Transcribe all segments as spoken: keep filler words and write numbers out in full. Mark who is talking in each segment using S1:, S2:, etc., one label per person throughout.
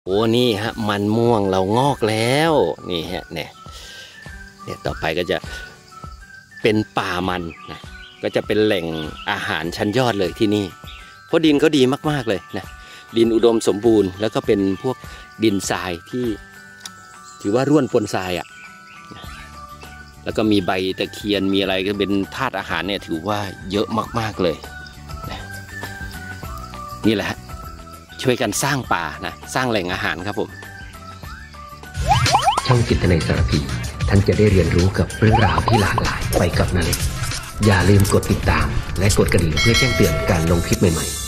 S1: โอ้นี่ฮะมันม่วงเรางอกแล้วนี่ฮะเนี่ยเนี่ยต่อไปก็จะเป็นป่ามันนะก็จะเป็นแหล่งอาหารชั้นยอดเลยที่นี่เพราะดินเขาดีมากๆเลยนะดินอุดมสมบูรณ์แล้วก็เป็นพวกดินทรายที่ถือว่าร่วนปนทรายอ่ะแล้วก็มีใบตะเคียนมีอะไรก็เป็นธาตุอาหารเนี่ยถือว่าเยอะมากๆเลยนะนี่แหละช่วยกันสร้างป่านะสร้างแหล่งอาหารครับผม
S2: ช่องจิตในสารพีท่านจะได้เรียนรู้กับเรื่องราวที่หลากหลายไปกับนาเล็กอย่าลืมกดติดตามและกดกระดิ่งเพื่อแจ้งเตือนการลงคลิปใหม่ๆ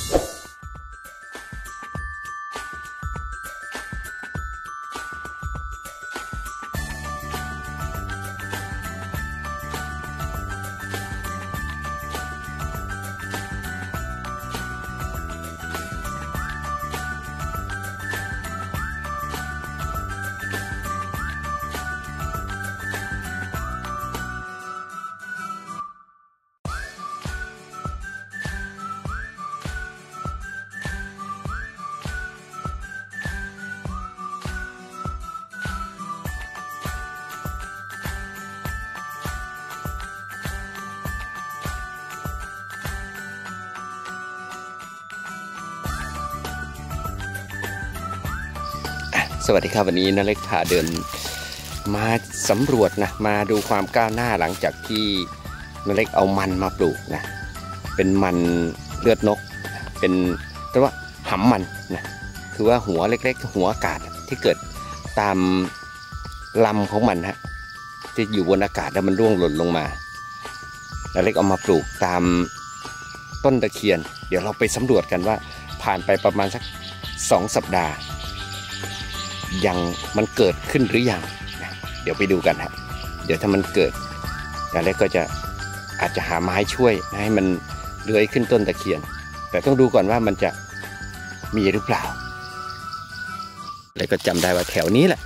S1: สวัสดีครับวันนี้นาเล็กพาเดินมาสำรวจนะมาดูความก้าวหน้าหลังจากที่นาเล็กเอามันมาปลูกนะเป็นมันเลือดนกเป็นเรียกว่าหำมันนะคือว่าหัวเล็กๆหัวอากาศที่เกิดตามลำของมันฮะที่อยู่บนอากาศแล้วมันร่วงหล่นลงมานาเล็กเอามาปลูกตามต้นตะเคียนเดี๋ยวเราไปสำรวจกันว่าผ่านไปประมาณสักสองสัปดาห์ยังมันเกิดขึ้นหรือยังนะเดี๋ยวไปดูกันฮะเดี๋ยวถ้ามันเกิดนาเล็กก็จะอาจจะหาไม้ช่วยให้มันเลื้อยขึ้นต้นตะเคียนแต่ต้องดูก่อนว่ามันจะมีหรือเปล่าแล้วก็จำได้ว่าแถวนี้แหละ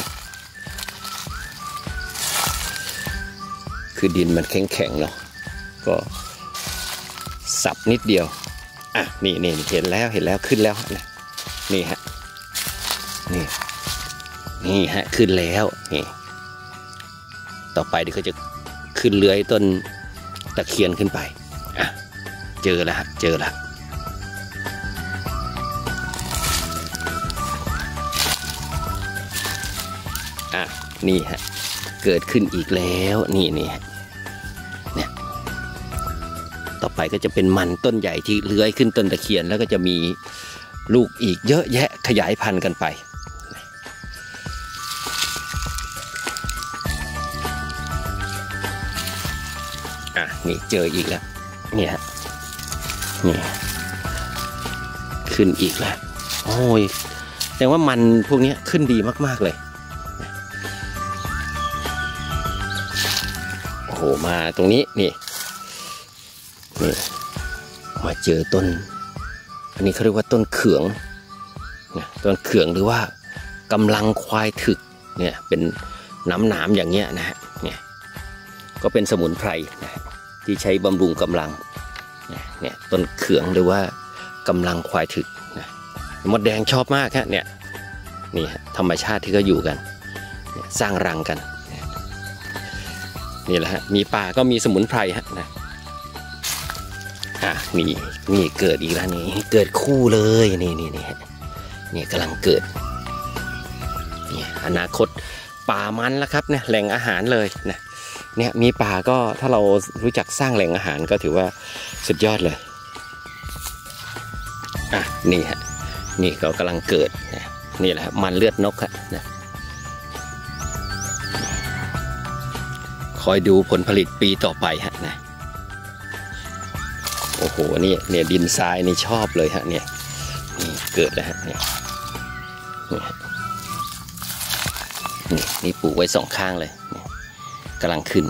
S1: คือดินมันแข็งๆเนาะก็สับนิดเดียวอ่ะนี่นี่เห็นแล้วเห็นแล้วขึ้นแล้วนะนี่ฮะนี่นี่ฮะขึ้นแล้วนี่ต่อไปเดี๋ยวเขาจะขึ้นเลื้อยต้นตะเคียนขึ้นไปอ่ะเจอแล้วฮะเจอแล้วอ่ะนี่ฮะเกิดขึ้นอีกแล้วนี่นี่เนี่ยต่อไปก็จะเป็นมันต้นใหญ่ที่เลื้อยขึ้นต้นตะเคียนแล้วก็จะมีลูกอีกเยอะแยะขยายพันธุ์กันไปอ่ะนี่เจออีกแล้วเนี่ยนี่ขึ้นอีกแล้วโอ้ยแต่ว่ามันพวกนี้ขึ้นดีมากๆเลยโอ้โหมาตรงนี้นี่นี่มาเจอต้นอันนี้เขาเรียกว่าต้นเขืองนะต้นเขืองหรือว่ากำลังควายถึกเนี่ยเป็นน้ำหนามอย่างเงี้ยนะฮะเนี่ยก็เป็นสมุนไพรนะที่ใช้บำรุงกำลังเนี่ยต้นเขืองหรือว่ากำลังควายถึกนะมดแดงชอบมากฮะเนี่ยนี่ธรรมชาติที่เขาอยู่กันสร้างรังกันนี่แหละฮะมีป่าก็มีสมุนไพรฮะนะอ่ะนี่นี่เกิดอีกแล้วนี่เกิดคู่เลยนี่นี่นี่นี่กำลังเกิดนี่อนาคตป่ามันแล้วครับเนี่ยแหล่งอาหารเลยนะเนี่ยมีป่าก็ถ้าเรารู้จักสร้างแหล่งอาหารก็ถือว่าสุดยอดเลยอ่ะนี่ฮะนี่ก็กำลังเกิดนะนี่แหละมันเลือดนกฮะนะคอยดูผลผลิตปีต่อไปฮะนะโอ้โหนี่เนี่ยดินทรายนี่ชอบเลยฮะเนี่ยนี่เกิดแล้วฮะเนี่ยนี่นี่ปลูกไว้สองข้างเลยกำลังขึ้น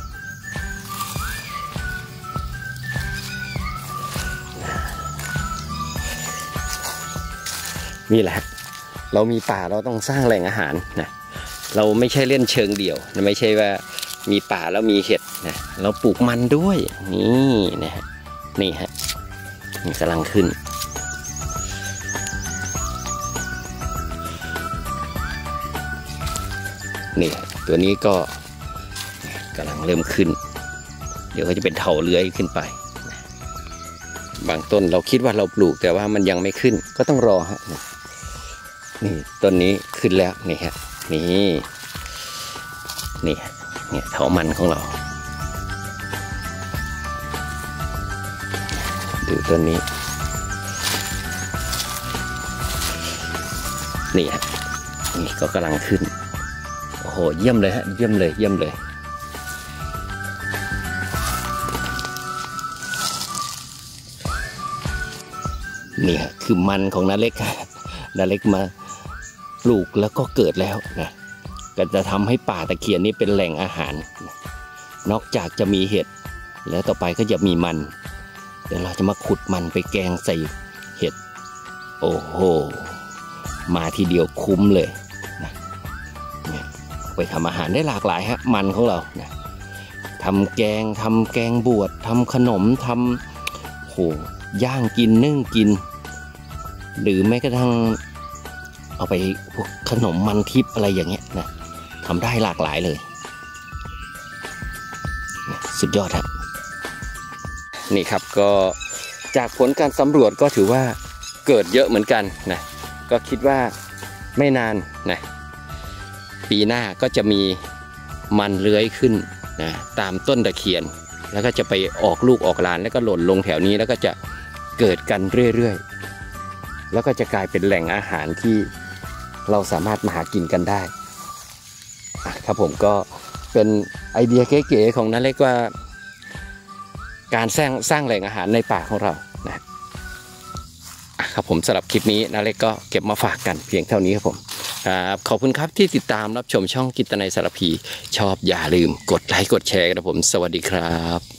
S1: นี่แหละเรามีป่าเราต้องสร้างแหล่งอาหารนะเราไม่ใช่เล่นเชิงเดี่ยวไม่ใช่ว่ามีป่าแล้วมีเห็ดนะเราปลูกมันด้วยนี่นะฮะนี่ฮะนี่กำลังขึ้นนี่ตัวนี้ก็กำลังเริ่มขึ้นเดี๋ยวก็จะเป็นเถาเลื้อยขึ้นไปบางต้นเราคิดว่าเราปลูกแต่ว่ามันยังไม่ขึ้นก็ต้องรอฮะนี่ต้นนี้ขึ้นแล้วนี่ฮะนี่นี่เนี่ยเถามันของเราดูต้นนี้นี่ฮะนี่ก็กำลังขึ้นโอ้โหเยี่ยมเลยฮะเยี่ยมเลยเยี่ยมเลยนี่ฮะคือมันของนาเล็กนาเล็กมาปลูกแล้วก็เกิดแล้วนะก็จะทำให้ป่าตะเคียนนี้เป็นแหล่งอาหารนอกจากจะมีเห็ดแล้วต่อไปก็จะมีมันเดี๋ยวเราจะมาขุดมันไปแกงใส่เห็ดโอ้โหมาทีเดียวคุ้มเลยนะไปทำอาหารได้หลากหลายฮะมันของเรานะทำแกงทำแกงบวชทำขนมทำโหย่างกินนึ่งกินหรือแม้กระทั่งเอาไปพวกขนมมันทิพย์อะไรอย่างเงี้ยนะทำได้หลากหลายเลยสุดยอดครับนี่ครับก็จากผลการสำรวจก็ถือว่าเกิดเยอะเหมือนกันนะก็คิดว่าไม่นานนะปีหน้าก็จะมีมันเลื้อยขึ้นนะตามต้นตะเคียนแล้วก็จะไปออกลูกออกหลานแล้วก็หล่นลงแถวนี้แล้วก็จะเกิดกันเรื่อยๆแล้วก็จะกลายเป็นแหล่งอาหารที่เราสามารถมาหากินกันได้ครับผมก็เป็นไอเดียเก๋ๆของน้าเล็กว่าการสร้างสร้างแหล่งอาหารในป่าของเรานะครับผมสำหรับคลิปนี้น้าเล็กก็เก็บมาฝากกันเพียงเท่านี้ครับผมครับขอบคุณครับที่ติดตามรับชมช่องกิตนัยสารพีชอบอย่าลืมกดไลค์กดแชร์กันนะผมสวัสดีครับ